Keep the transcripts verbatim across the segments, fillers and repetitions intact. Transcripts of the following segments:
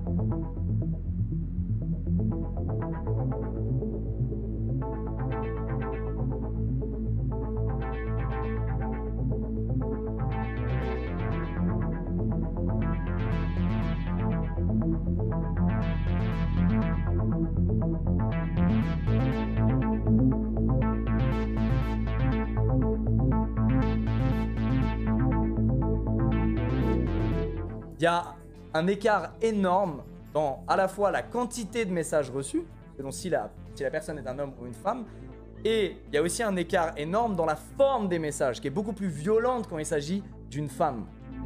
Il y a un écart énorme dans à la fois la quantité de messages reçus, selon si la, si la personne est un homme ou une femme, et il y a aussi un écart énorme dans la forme des messages, qui est beaucoup plus violente quand il s'agit d'une femme.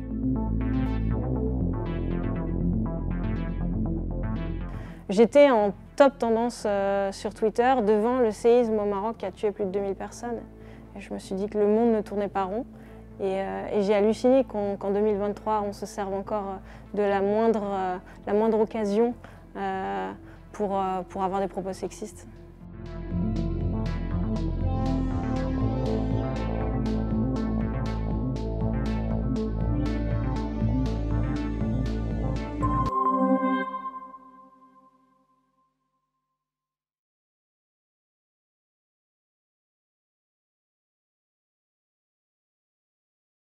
J'étais en top tendance euh, sur Twitter devant le séisme au Maroc qui a tué plus de deux mille personnes. Et je me suis dit que le monde ne tournait pas rond. Et, euh, et j'ai halluciné qu'en qu'en deux mille vingt-trois, on se serve encore de la moindre, euh, la moindre occasion euh, pour, euh, pour avoir des propos sexistes.